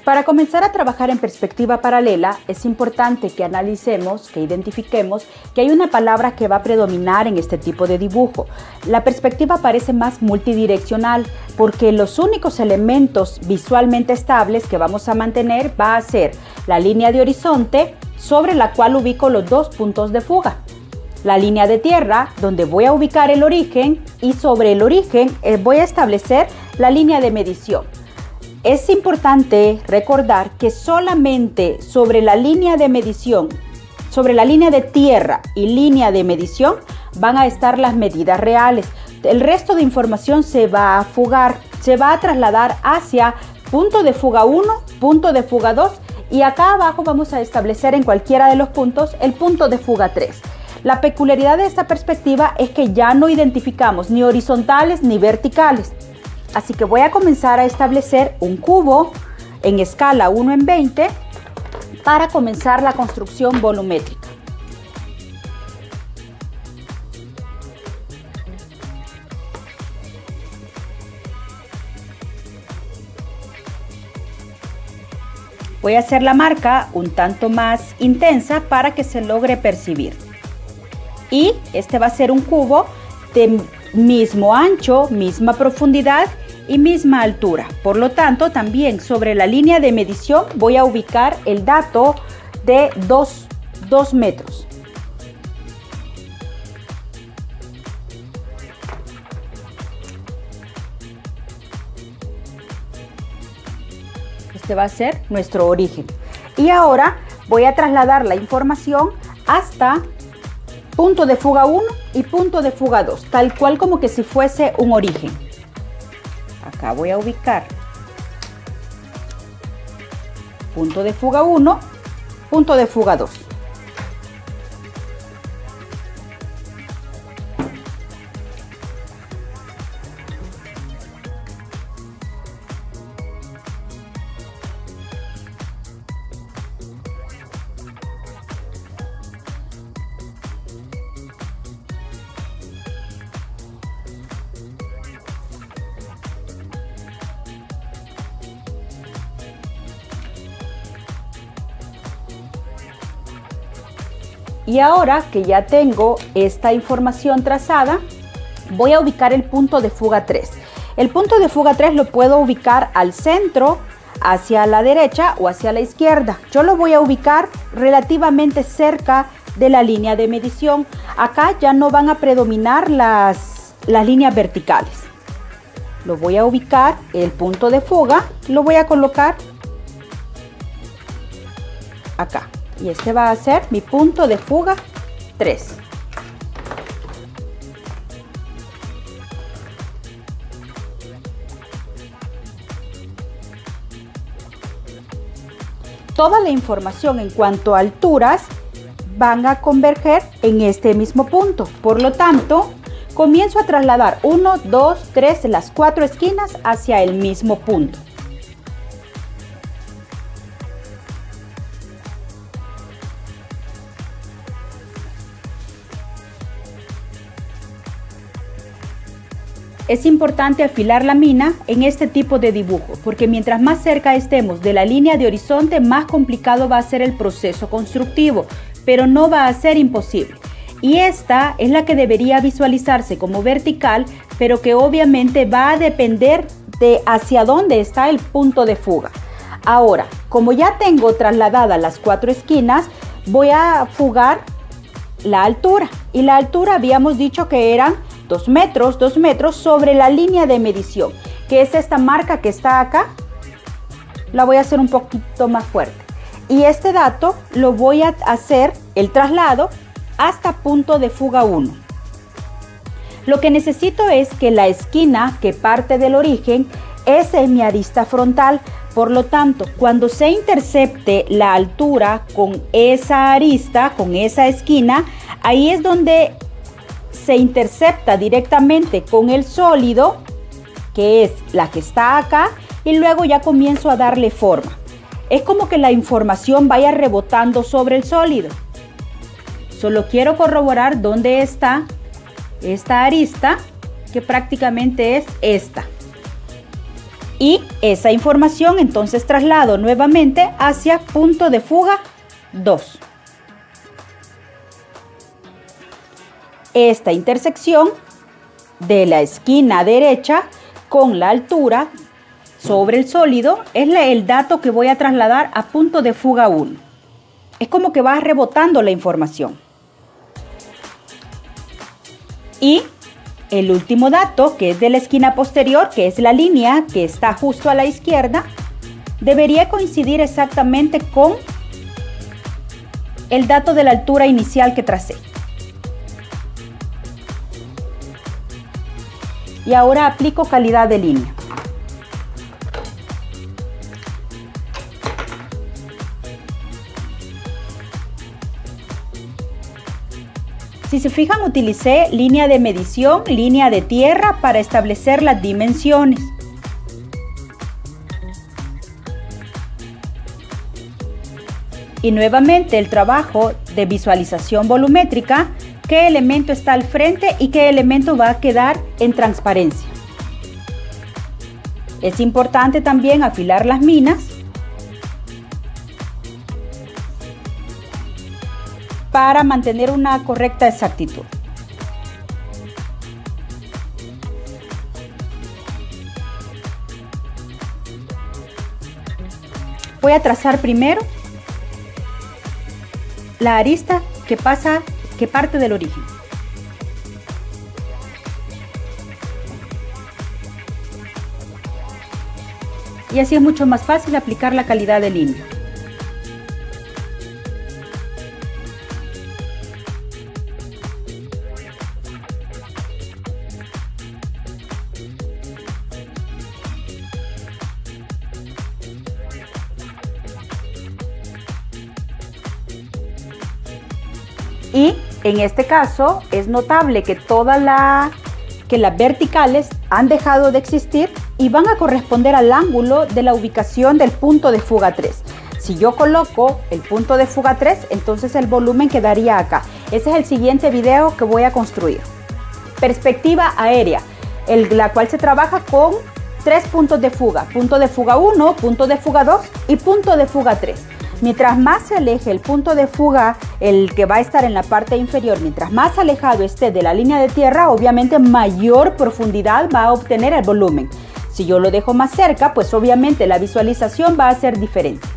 Para comenzar a trabajar en perspectiva paralela, es importante que analicemos, que identifiquemos que hay una palabra que va a predominar en este tipo de dibujo. La perspectiva parece más multidireccional porque los únicos elementos visualmente estables que vamos a mantener va a ser la línea de horizonte sobre la cual ubico los dos puntos de fuga, la línea de tierra donde voy a ubicar el origen y sobre el origen voy a establecer la línea de medición. Es importante recordar que solamente sobre la línea de medición, sobre la línea de tierra y línea de medición van a estar las medidas reales. El resto de información se va a fugar, se va a trasladar hacia punto de fuga 1, punto de fuga 2 y acá abajo vamos a establecer en cualquiera de los puntos el punto de fuga 3. La peculiaridad de esta perspectiva es que ya no identificamos ni horizontales ni verticales. Así que voy a comenzar a establecer un cubo en escala 1:20 para comenzar la construcción volumétrica. Voy a hacer la marca un tanto más intensa para que se logre percibir. Y este va a ser un cubo de mismo ancho, misma profundidad y misma altura. Por lo tanto, también sobre la línea de medición voy a ubicar el dato de 2 metros. Este va a ser nuestro origen. Y ahora voy a trasladar la información hasta punto de fuga 1 y punto de fuga 2, tal cual como que si fuese un origen. Acá voy a ubicar punto de fuga 1, punto de fuga 2. Y ahora que ya tengo esta información trazada, voy a ubicar el punto de fuga 3. El punto de fuga 3 lo puedo ubicar al centro, hacia la derecha o hacia la izquierda. Yo lo voy a ubicar relativamente cerca de la línea de medición. Acá ya no van a predominar las líneas verticales. Lo voy a ubicar, el punto de fuga, lo voy a colocar acá. Y este va a ser mi punto de fuga 3. Toda la información en cuanto a alturas van a converger en este mismo punto. Por lo tanto, comienzo a trasladar 1, 2, 3, las 4 esquinas hacia el mismo punto. Es importante afilar la mina en este tipo de dibujo, porque mientras más cerca estemos de la línea de horizonte, más complicado va a ser el proceso constructivo, pero no va a ser imposible. Y esta es la que debería visualizarse como vertical, pero que obviamente va a depender de hacia dónde está el punto de fuga. Ahora, como ya tengo trasladadas las 4 esquinas, voy a fugar la altura. Y la altura habíamos dicho que eran 2 metros sobre la línea de medición, que es esta marca que está acá. La voy a hacer un poquito más fuerte. Y este dato lo voy a hacer el traslado hasta punto de fuga 1. Lo que necesito es que la esquina que parte del origen es en mi arista frontal. Por lo tanto, cuando se intercepte la altura con esa arista, con esa esquina, ahí es donde se intercepta directamente con el sólido, que es la que está acá, y luego ya comienzo a darle forma. Es como que la información vaya rebotando sobre el sólido. Solo quiero corroborar dónde está esta arista, que prácticamente es esta. Y esa información entonces traslado nuevamente hacia punto de fuga 2. Esta intersección de la esquina derecha con la altura sobre el sólido es el dato que voy a trasladar a punto de fuga 1. Es como que va rebotando la información. Y el último dato, que es de la esquina posterior, que es la línea que está justo a la izquierda, debería coincidir exactamente con el dato de la altura inicial que tracé. Y ahora aplico calidad de línea. Si se fijan, utilicé línea de medición, línea de tierra para establecer las dimensiones. Y nuevamente el trabajo de visualización volumétrica, qué elemento está al frente y qué elemento va a quedar en transparencia. Es importante también afilar las minas para mantener una correcta exactitud. Voy a trazar primero la arista que parte del origen. Y así es mucho más fácil aplicar la calidad de línea. Y en este caso es notable que las verticales han dejado de existir y van a corresponder al ángulo de la ubicación del punto de fuga 3. Si yo coloco el punto de fuga 3, entonces el volumen quedaría acá. Ese es el siguiente video que voy a construir. Perspectiva aérea, la cual se trabaja con 3 puntos de fuga. Punto de fuga 1, punto de fuga 2 y punto de fuga 3. Mientras más se aleje el punto de fuga, el que va a estar en la parte inferior, mientras más alejado esté de la línea de tierra, obviamente mayor profundidad va a obtener el volumen. Si yo lo dejo más cerca, pues obviamente la visualización va a ser diferente.